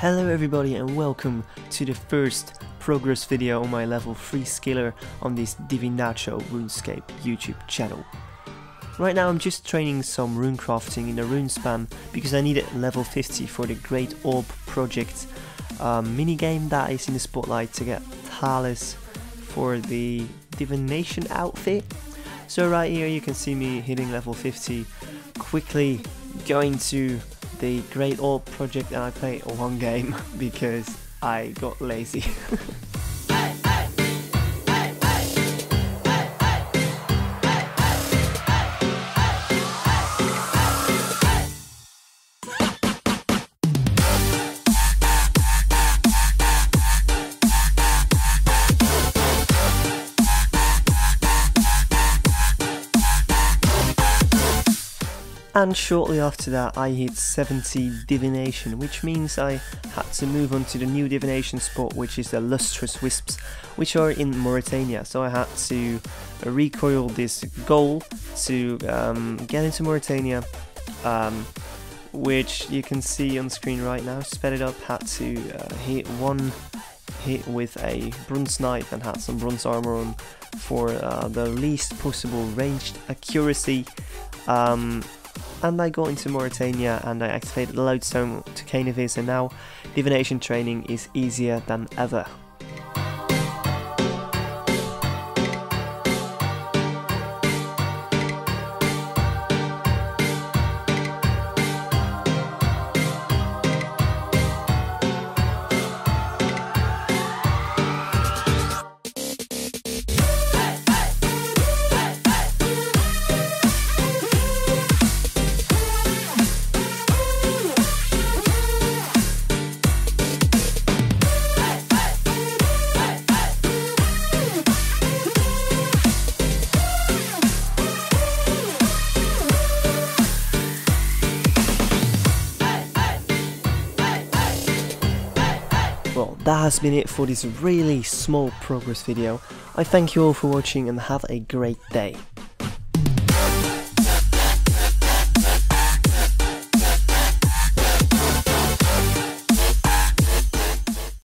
Hello everybody and welcome to the first progress video on my level 3 skiller on this Divination RuneScape YouTube channel. Right now I'm just training some rune crafting in the rune spam because I needed level 50 for the Great Orb project minigame that is in the spotlight to get Talus for the Divination outfit. So right here you can see me hitting level 50, quickly going to the Great Orb project, and I played one game because I got lazy. And shortly after that I hit 70 Divination, which means I had to move on to the new Divination spot, which is the Lustrous wisps, which are in Morytania. So I had to recoil this goal to get into Morytania, which you can see on screen right now. Sped it up, had to hit one hit with a bronze knife and had some bronze armor on for the least possible ranged accuracy. And I got into Morytania and I activated the lodestone to Canavis, and now divination training is easier than ever. Well, that has been it for this really small progress video. I thank you all for watching and have a great day.